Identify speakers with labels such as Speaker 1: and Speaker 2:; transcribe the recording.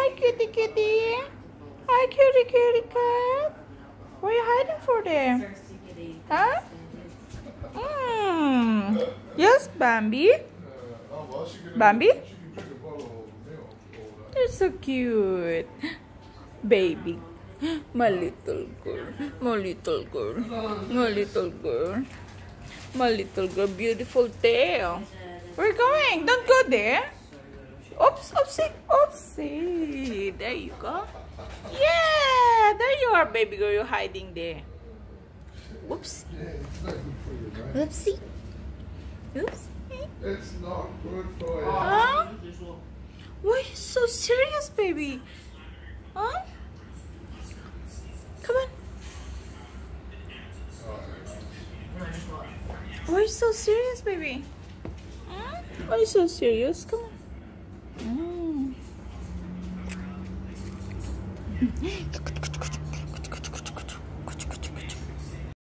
Speaker 1: Hi, cutie cutie. Hi, cutie cutie cat. What are you hiding for there? Huh? Yes, Bambi. Bambi? You're so cute. Baby. My little girl. My little girl. My little girl. My little girl. Beautiful tail. We're going. Don't go there. Oops, oopsie, oopsie. There you go. Yeah, there you are, baby girl. You're hiding there. Whoopsie. Whoopsie. Oopsie.
Speaker 2: It's not good for you.
Speaker 1: Huh? Why are you so serious, baby? Huh? Come on. Why are you so serious, baby? Huh? Why are you so serious? Come on. Mm.